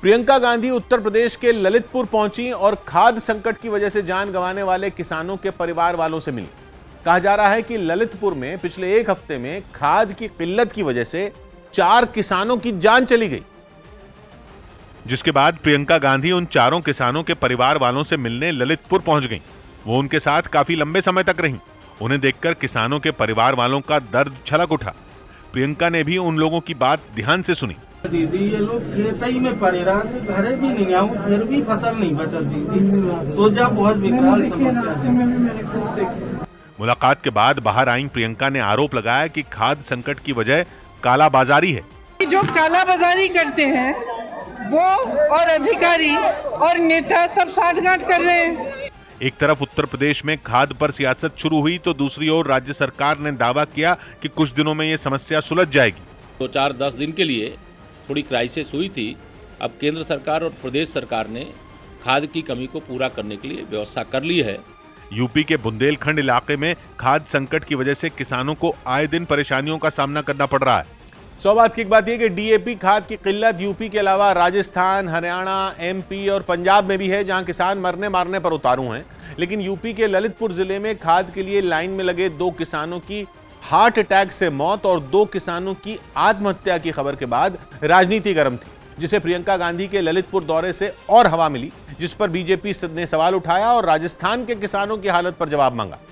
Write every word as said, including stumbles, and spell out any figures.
प्रियंका गांधी उत्तर प्रदेश के ललितपुर पहुंची और खाद्य संकट की वजह से जान गंवाने वाले किसानों के परिवार वालों से मिली। कहा जा रहा है कि ललितपुर में पिछले एक हफ्ते में खाद की किल्लत की वजह से चार किसानों की जान चली गई, जिसके बाद प्रियंका गांधी उन चारों किसानों के परिवार वालों से मिलने ललितपुर पहुंच गईं। वो उनके साथ काफी लंबे समय तक रहीं। उन्हें देखकर किसानों के परिवार वालों का दर्द छलक उठा। प्रियंका ने भी उन लोगों की बात ध्यान से सुनी। दीदी, ये लोग खेत ही में पड़े रहते, घरे भी नहीं आऊँ, फिर भी फसल नहीं बचल दीदी, तो जब बहुत विकराल समस्या है। मुलाकात के बाद बाहर आई प्रियंका ने आरोप लगाया कि खाद्य संकट की वजह कालाबाजारी है। जो कालाबाजारी करते हैं वो और अधिकारी और नेता सब साठगांठ कर रहे हैं। एक तरफ उत्तर प्रदेश में खाद्य पर सियासत शुरू हुई तो दूसरी ओर राज्य सरकार ने दावा किया कि कुछ दिनों में ये समस्या सुलझ जाएगी। दो चार दस दिन के लिए थोड़ी क्राइसिस हुई थी। अब केंद्र सरकार और प्रदेश सरकार ने खाद की कमी को पूरा करने के लिए व्यवस्था कर ली है। यूपी के बुंदेलखंड इलाके में खाद्य संकट की वजह से किसानों को आए दिन परेशानियों का सामना करना पड़ रहा है। सौ बात की एक बात यह कि डीएपी खाद की किल्लत यूपी के अलावा राजस्थान, हरियाणा, एमपी और पंजाब में भी है, जहां किसान मरने मारने पर उतारू हैं। लेकिन यूपी के ललितपुर जिले में खाद के लिए लाइन में लगे दो किसानों की हार्ट अटैक से मौत और दो किसानों की आत्महत्या की खबर के बाद राजनीति गर्म थी, जिसे प्रियंका गांधी के ललितपुर दौरे से और हवा मिली, जिस पर बीजेपी ने सवाल उठाया और राजस्थान के किसानों की हालत पर जवाब मांगा।